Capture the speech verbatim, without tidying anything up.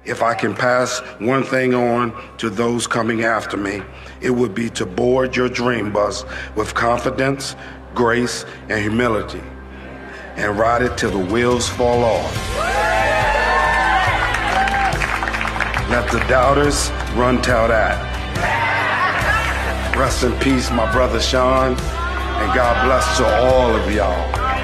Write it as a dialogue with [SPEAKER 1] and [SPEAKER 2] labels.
[SPEAKER 1] If I can pass one thing on to those coming after me, it would be to board your dream bus with confidence, grace, and humility, and ride it till the wheels fall off. Let the doubters run tell that. Rest in peace, my brother Sean, and God bless to all of y'all.